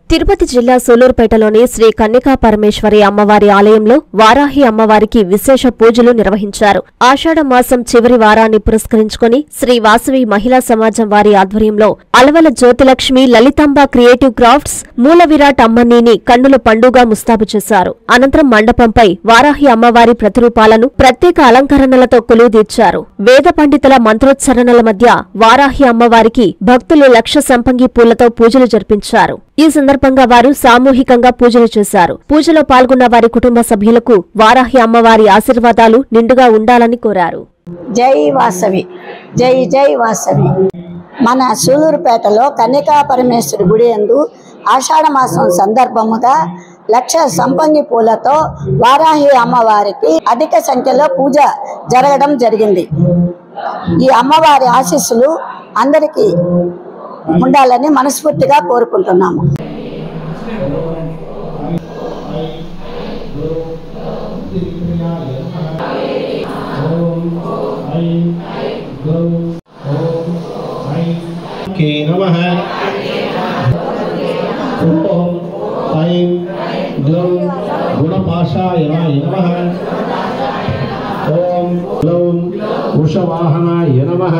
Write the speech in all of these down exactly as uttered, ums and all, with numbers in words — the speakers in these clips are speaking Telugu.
తిరుపతి జిల్లా సూలూరుపేటలోని శ్రీ కన్యకా పరమేశ్వరి అమ్మవారి ఆలయంలో వారాహి అమ్మవారికి విశేష పూజలు నిర్వహించారు. ఆషాఢ మాసం చివరి వారాన్ని పురస్కరించుకుని శ్రీ వాసవి మహిళా సమాజం వారి ఆధ్వర్యంలో అలవల జ్యోతిలక్ష్మి లలితాంబ క్రియేటివ్ క్రాఫ్ట్స్ మూల విరాట్ అమ్మన్నీని కన్నుల పండుగ ముస్తాబు చేశారు. అనంతరం మండపంపై వారాహి అమ్మవారి ప్రతిరూపాలను ప్రత్యేక అలంకరణలతో కొలువుదీర్చారు. వేద పండితుల మంత్రోచ్చరణల మధ్య వారాహి అమ్మవారికి భక్తులు లక్ష సంపంగి పూలతో పూజలు జరిపించారు. ఈ సందర్భంగా వారు సామూహికంగా పూజలు చేశారు. పూజలో పాల్గొన్న వారి కుటుంబ సభ్యులకు వారాహి అమ్మవారి ఆశీర్వాదాలు నిండుగా ఉండాలని కోరారు. జై వాసవి, జై జై వాసవి. మన సూలూరుపేటలో కన్యకా పరమేశ్వరి గుడి యందు ఆషాఢ మాసం సందర్భముగా లక్ష సంపంగి పూలతో వారాహి అమ్మవారికి అధిక సంఖ్యలో పూజ జరగడం జరిగింది. ఈ అమ్మవారి ఆశీస్సులు అందరికీ ఉండాలని మనస్ఫూర్తిగా కోరుకుంటున్నాము. గుణపాశాయ నమః. ఓం గ్లౌం వృషవాహనాయ నమః.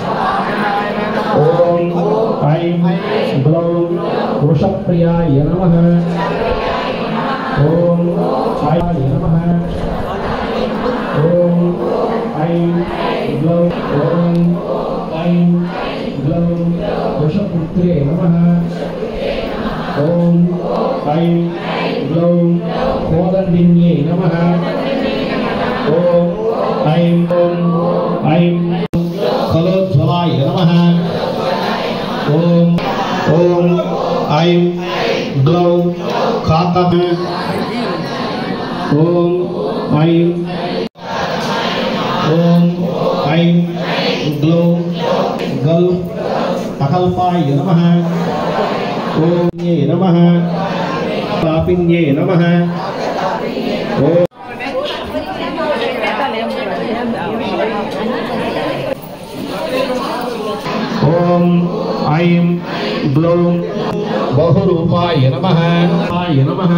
ఓం ఐం గ్లౌం వృషప్రియాయ నమః. ఓం ఐం నమః. ఓం ఐం గ్లౌం ఓం ఐం గ్లౌం వృషపుత్రే నమః. ఓం ఐం గ్లౌం కోదండిన్యే నమః. ఓం ఐం ఓం ఐం కలోజ్వలాయ నమః. ఓం ఓం ఐం గ్లౌం కాతః. ఓం ఐం ఓం ఐం గ్లౌం గల్ అకల్పాయ నమః. ఓం యే నమః. పాపిన్యే నమః. ఓం ఓం ఐం గ్లౌం బహురూపాయ నమః. ఆయ నమః.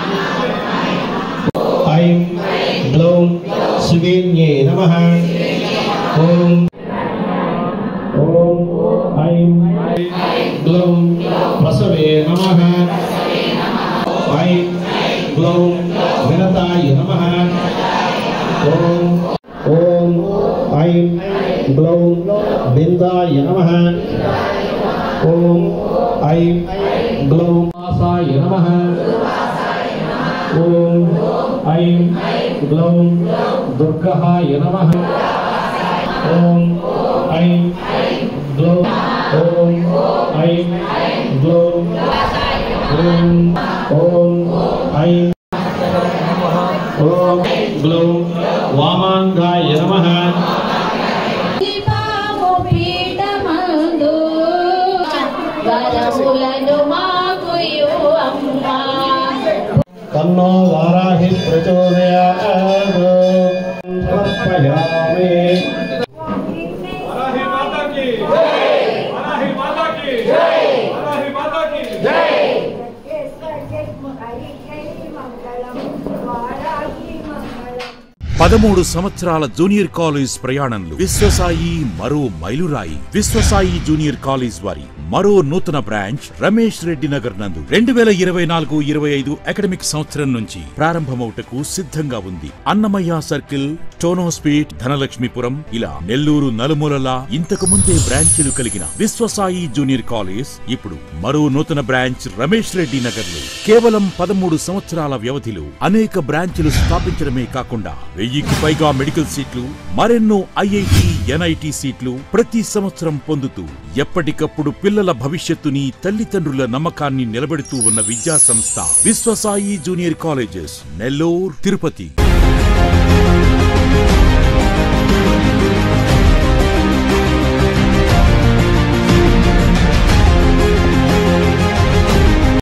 ఐం గ్లౌం శివేన్యే నమః. ఓం ఓం ఐం గ్లౌం ప్రసవే నమః. ఐం గ్లౌం వినతాయ నమః. ఓం ఓం ఐం గ్లౌం బిందాయ నమః. ఓం ఐం గ్లౌం వాసాయ నమః. ఓం ఐం గ్లౌం దుర్గాయ నమః. ఓం ఐం గ్లౌం ఓం ఐం గ్లౌం ఓం ఓం ఐం ఓం గ్లౌం వామాంగాయ నమః. కన్నో వారాహి ప్రచోదయాత్. సమర్పయామి. వారాహి మాతాకి జై, వారాహి మాతాకి జై, వారాహి మాతాకి జై. పదమూడు సంవత్సరాల జూనియర్ కాలేజ్ ప్రయాణంలో విశ్వసాయి మరో మైలురాయి. విశ్వసాయి జూనియర్ కాలేజ్ వారి మరో నూతన బ్రాంచ్ రమేష్ రెడ్డి నగర్ నందు రెండు వేల ఇరవై నాలుగు ఇరవై ఐదు అకాడమిక్ సంవత్సరం నుంచి ప్రారంభమవుటకు సిద్ధంగా ఉంది. అన్నమయ్య సర్కిల్, టోనోస్పీట్, ధనలక్ష్మీపురం ఇలా నెల్లూరు నలుమూలలా ఇంతకు ముందే బ్రాంచీలు కలిగిన విశ్వసాయి జూనియర్ కాలేజ్ ఇప్పుడు మరో నూతన బ్రాంచ్ రమేష్ రెడ్డి నగర్ లో కేవలం పదమూడు సంవత్సరాల వ్యవధిలో అనేక బ్రాంచీలు స్థాపించడమే కాకుండా వెయ్యికి పైగా మెడికల్ సీట్లు, మరెన్నో ఐఐటి, ఎన్ఐటి సీట్లు ప్రతి సంవత్సరం పొందుతూ ఎప్పటికప్పుడు పిల్లల భవిష్యత్తుని, తల్లిదండ్రుల నమ్మకాన్ని నిలబెడుతూ ఉన్న విద్యా సంస్థ విశ్వసాయి జూనియర్ కాలేజెస్, నెల్లూరు, తిరుపతి.